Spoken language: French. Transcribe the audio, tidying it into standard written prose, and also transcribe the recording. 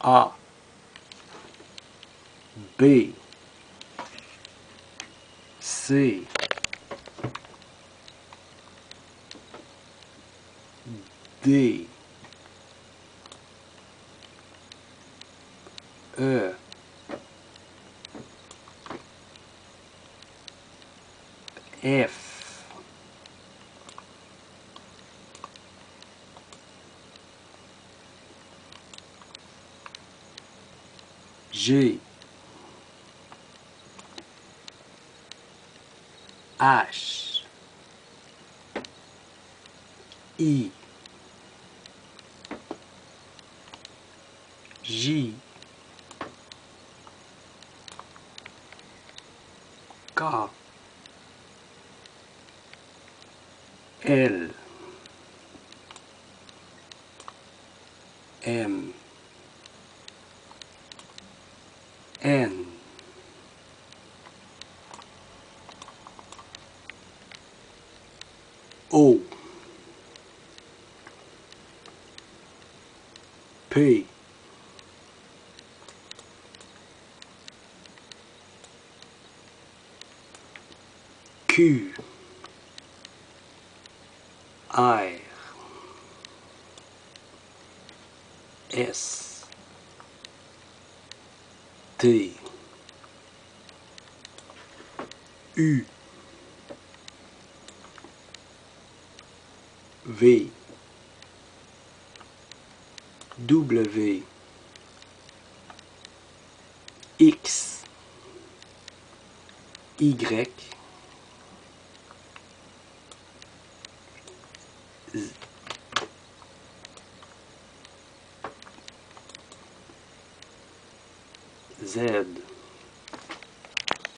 A, B, C, D, E, F, G, H, I, J, K, L, M, N, O, P, Q, R, S, T, U, V, W, X, Y, Z.